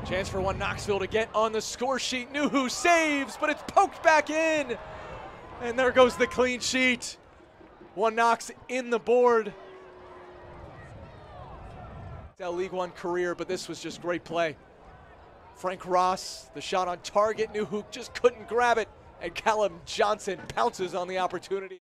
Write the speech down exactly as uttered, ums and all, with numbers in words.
Chance for one Knoxville to get on the score sheet. Knew who saves, but it's poked back in. And there goes the clean sheet. One Knox in the board. That League One career, but this was just great play. Frank Ross, the shot on target, knew who just couldn't grab it. And Callum Johnson pounces on the opportunity.